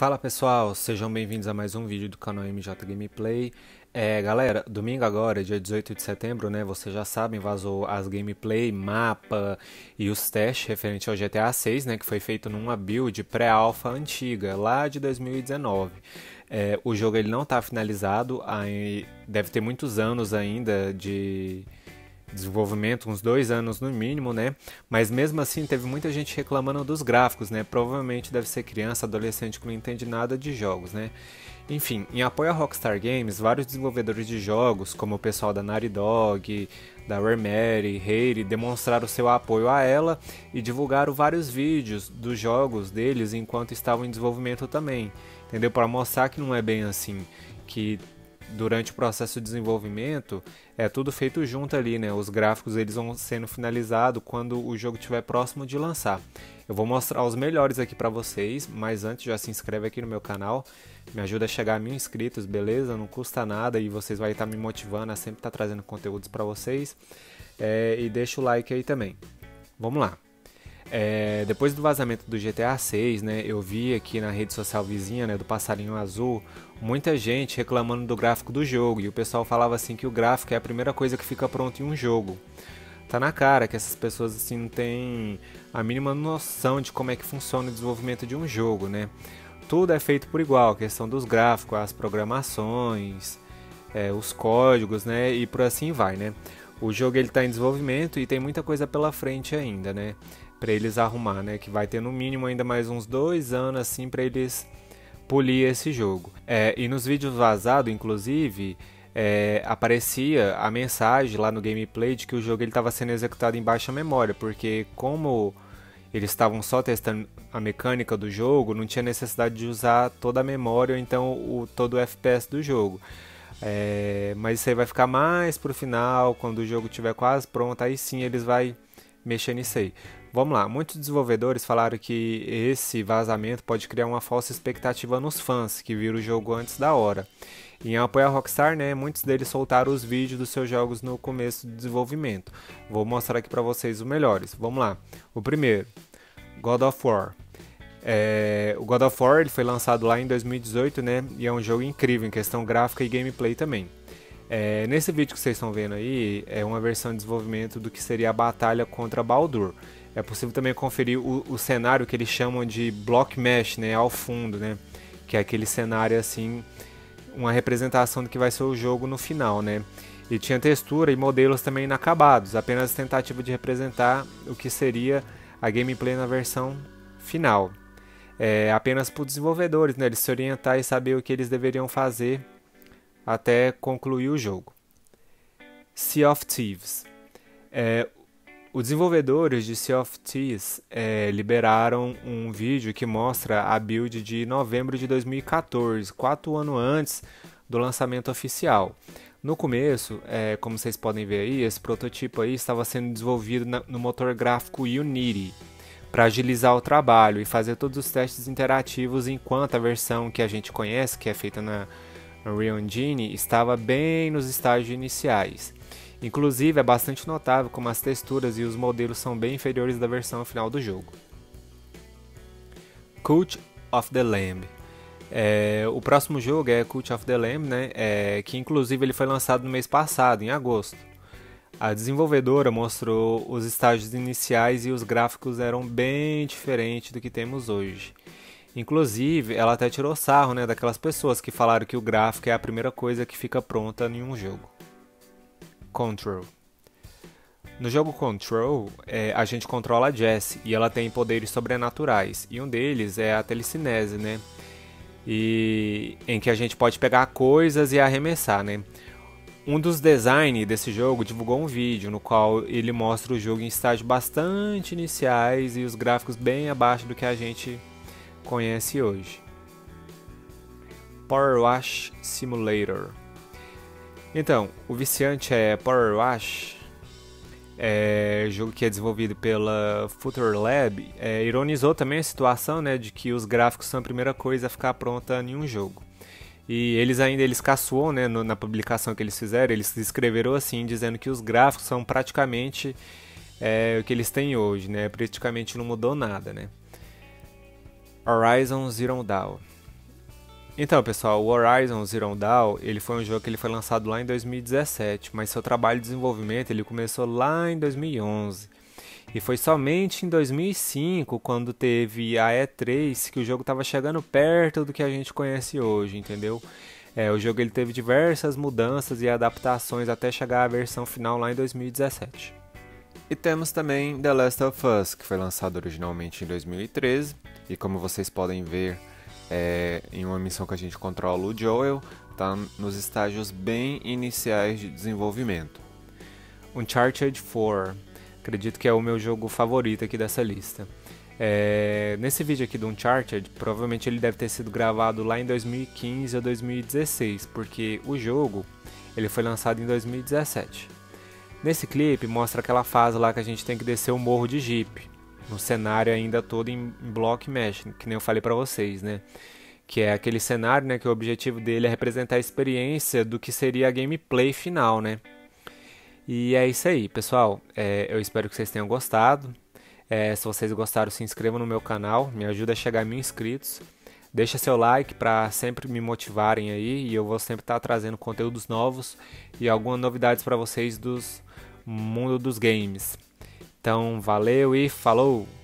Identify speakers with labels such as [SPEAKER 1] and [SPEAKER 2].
[SPEAKER 1] Fala pessoal, sejam bem-vindos a mais um vídeo do canal MJ Gameplay. Galera, domingo agora, dia 18 de setembro, né, vocês já sabem, vazou as gameplay, mapa e os testes referente ao GTA 6, né, que foi feito numa build pré-alpha antiga, lá de 2019. O jogo ele não está finalizado, deve ter muitos anos ainda de desenvolvimento, uns 2 anos no mínimo, né? Mas mesmo assim teve muita gente reclamando dos gráficos, né? Provavelmente deve ser criança, adolescente que não entende nada de jogos, né? Enfim, em apoio à Rockstar Games, vários desenvolvedores de jogos, como o pessoal da Naughty Dog, da Remedy, Rare, demonstraram seu apoio a ela e divulgaram vários vídeos dos jogos deles enquanto estavam em desenvolvimento também, entendeu? Para mostrar que não é bem assim, que durante o processo de desenvolvimento é tudo feito junto ali, né? Os gráficos eles vão sendo finalizados quando o jogo estiver próximo de lançar. Eu vou mostrar os melhores aqui para vocês, mas antes já se inscreve aqui no meu canal, me ajuda a chegar a 1000 inscritos, beleza? Não custa nada e vocês vão estar me motivando a sempre estar trazendo conteúdos para vocês. E deixa o like aí também. Vamos lá. Depois do vazamento do GTA 6, né, eu vi aqui na rede social vizinha, né, do Passarinho Azul, muita gente reclamando do gráfico do jogo, e o pessoal falava assim que o gráfico é a primeira coisa que fica pronto em um jogo. Tá na cara que essas pessoas assim não têm a mínima noção de como é que funciona o desenvolvimento de um jogo, né? Tudo é feito por igual, a questão dos gráficos, as programações, os códigos, né, e por assim vai, né? O jogo ele está em desenvolvimento e tem muita coisa pela frente ainda, né? Para eles arrumar, né? Que vai ter no mínimo ainda mais uns 2 anos assim para eles polir esse jogo. E nos vídeos vazados, inclusive, aparecia a mensagem lá no gameplay de que o jogo estava sendo executado em baixa memória, porque como eles estavam só testando a mecânica do jogo, não tinha necessidade de usar toda a memória ou então todo o FPS do jogo. Mas isso aí vai ficar mais pro final, quando o jogo estiver quase pronto, aí sim eles vão mexer nisso aí. Vamos lá, muitos desenvolvedores falaram que esse vazamento pode criar uma falsa expectativa nos fãs, que viram o jogo antes da hora. Em apoio à Rockstar, né, muitos deles soltaram os vídeos dos seus jogos no começo do desenvolvimento. Vou mostrar aqui para vocês os melhores. Vamos lá. O primeiro, God of War. O God of War ele foi lançado lá em 2018, né, e é um jogo incrível em questão gráfica e gameplay também. Nesse vídeo que vocês estão vendo aí, é uma versão de desenvolvimento do que seria a batalha contra Baldur. É possível também conferir o cenário que eles chamam de Block Mesh, né, ao fundo, né, que é aquele cenário assim, uma representação do que vai ser o jogo no final, né. E tinha textura e modelos também inacabados, apenas tentativa de representar o que seria a gameplay na versão final. Apenas para os desenvolvedores, né, eles se orientar e saber o que eles deveriam fazer até concluir o jogo. Sea of Thieves. Os desenvolvedores de Sea of Thieves liberaram um vídeo que mostra a build de novembro de 2014, 4 anos antes do lançamento oficial. No começo, como vocês podem ver aí, esse prototipo aí estava sendo desenvolvido no motor gráfico Unity para agilizar o trabalho e fazer todos os testes interativos, enquanto a versão que a gente conhece, que é feita na Unreal Engine, estava bem nos estágios iniciais. Inclusive, é bastante notável como as texturas e os modelos são bem inferiores da versão final do jogo. Cult of the Lamb. O próximo jogo é Cult of the Lamb, né? Que inclusive ele foi lançado no mês passado, em agosto. A desenvolvedora mostrou os estágios iniciais e os gráficos eram bem diferentes do que temos hoje. Inclusive, ela até tirou sarro, né, daquelas pessoas que falaram que o gráfico é a primeira coisa que fica pronta em um jogo. Control. No jogo Control, a gente controla a Jessie e ela tem poderes sobrenaturais. E um deles é a telecinese, né? Em que a gente pode pegar coisas e arremessar, né? Um dos designers desse jogo divulgou um vídeo no qual ele mostra o jogo em estágios bastante iniciais e os gráficos bem abaixo do que a gente conhece hoje. Power Wash Simulator. Então, o viciante Power Wash, jogo que é desenvolvido pela Future Lab, ironizou também a situação, né, de que os gráficos são a primeira coisa a ficar pronta em um jogo. E eles caçoam, né, na publicação que eles fizeram, eles escreveram assim, dizendo que os gráficos são praticamente o que eles têm hoje, né, praticamente não mudou nada, né. Horizon Zero Dawn. Então, pessoal, o Horizon Zero Dawn, ele foi um jogo que ele foi lançado lá em 2017, mas seu trabalho de desenvolvimento ele começou lá em 2011. E foi somente em 2005, quando teve a E3, que o jogo estava chegando perto do que a gente conhece hoje, entendeu? O jogo ele teve diversas mudanças e adaptações até chegar à versão final lá em 2017. E temos também The Last of Us, que foi lançado originalmente em 2013, e como vocês podem ver, em uma missão que a gente controla o Joel, está nos estágios bem iniciais de desenvolvimento. Uncharted 4, acredito que é o meu jogo favorito aqui dessa lista. Nesse vídeo aqui do Uncharted, provavelmente ele deve ter sido gravado lá em 2015 ou 2016, porque o jogo ele foi lançado em 2017. Nesse clipe mostra aquela fase lá que a gente tem que descer o morro de Jeep, no cenário ainda todo em block mesh, que nem eu falei pra vocês, né? Que é aquele cenário, né, que o objetivo dele é representar a experiência do que seria a gameplay final, né? E é isso aí, pessoal. Eu espero que vocês tenham gostado. Se vocês gostaram, se inscrevam no meu canal, me ajuda a chegar a 1000 inscritos. Deixa seu like para sempre me motivarem aí e eu vou sempre estar trazendo conteúdos novos e algumas novidades para vocês do mundo dos games. Então, valeu e falou!